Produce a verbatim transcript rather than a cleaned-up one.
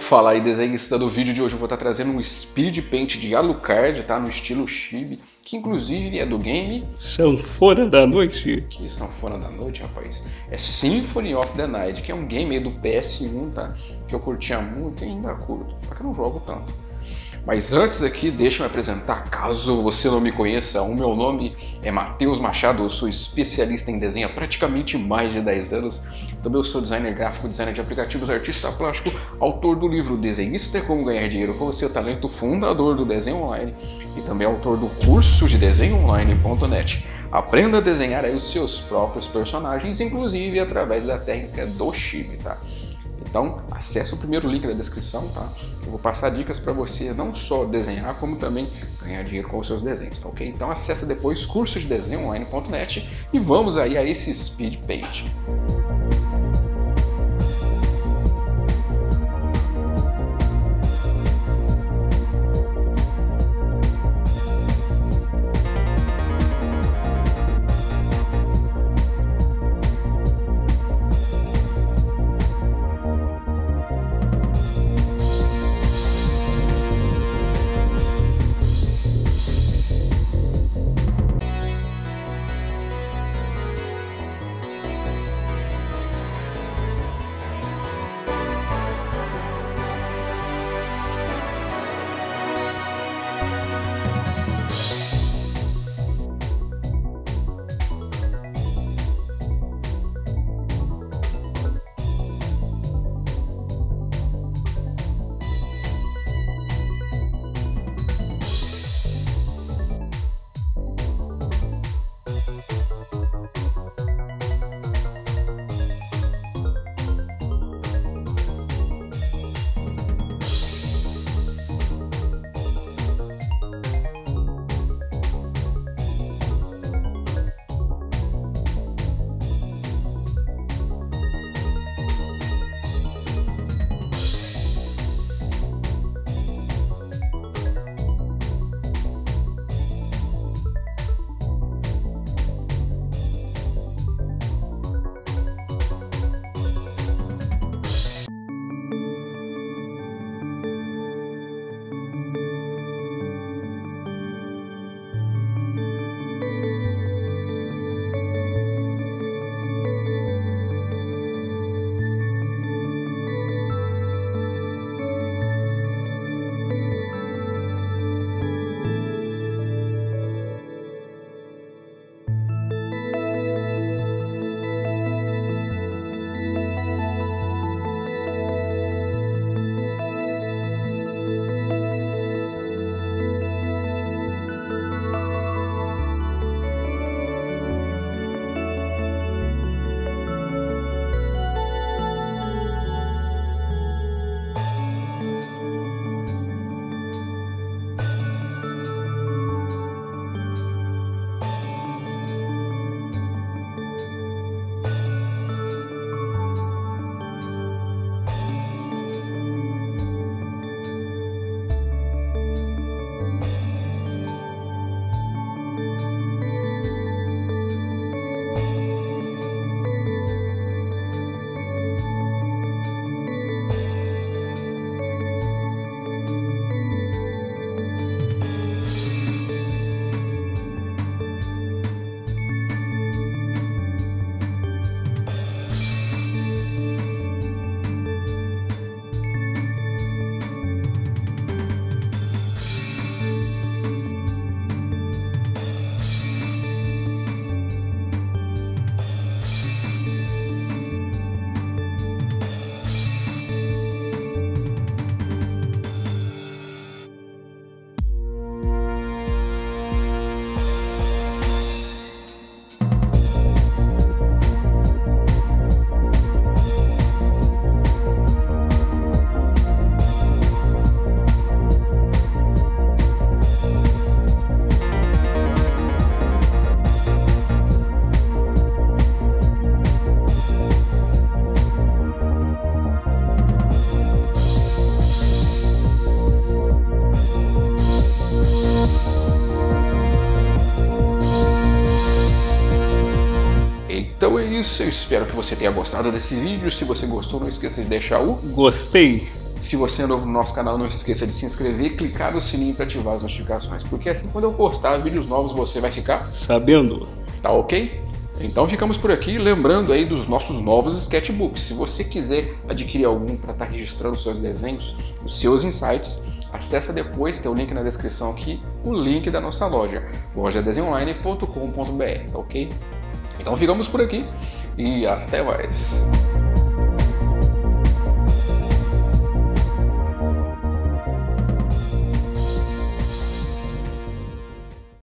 Fala aí, desenhista. Do vídeo de hoje eu vou estar trazendo um Speed Paint de Alucard, tá? No estilo chibi, que inclusive é do game Sanfona da Noite. Que Sanfona da Noite, rapaz. É Symphony of the Night, que é um game aí do P S um, tá? Que eu curtia muito e ainda curto, só que eu não jogo tanto. Mas antes aqui, deixa eu me apresentar, caso você não me conheça. O meu nome é Matheus Machado, eu sou especialista em desenho há praticamente mais de dez anos. Também eu sou designer gráfico, designer de aplicativos, artista plástico, autor do livro Desenhista é Como Ganhar Dinheiro com o Seu Talento, fundador do Desenho Online e também autor do curso de desenho online ponto net. Aprenda a desenhar aí os seus próprios personagens, inclusive através da técnica do chibi, tá? Então, acesse o primeiro link da descrição, tá? Eu vou passar dicas para você não só desenhar, como também ganhar dinheiro com os seus desenhos, tá ok? Então acesse depois curso de desenho online ponto net e vamos aí a esse Speed Paint. Então é isso, eu espero que você tenha gostado desse vídeo. Se você gostou, não esqueça de deixar o Gostei. Se você é novo no nosso canal, não esqueça de se inscrever e clicar no sininho para ativar as notificações, porque assim quando eu postar vídeos novos você vai ficar sabendo. Tá ok? Então ficamos por aqui, lembrando aí dos nossos novos sketchbooks. Se você quiser adquirir algum para estar registrando seus desenhos, os seus insights, acessa depois, tem o link na descrição aqui, o link da nossa loja, loja desenho online ponto com ponto br, tá ok? Então ficamos por aqui e até mais!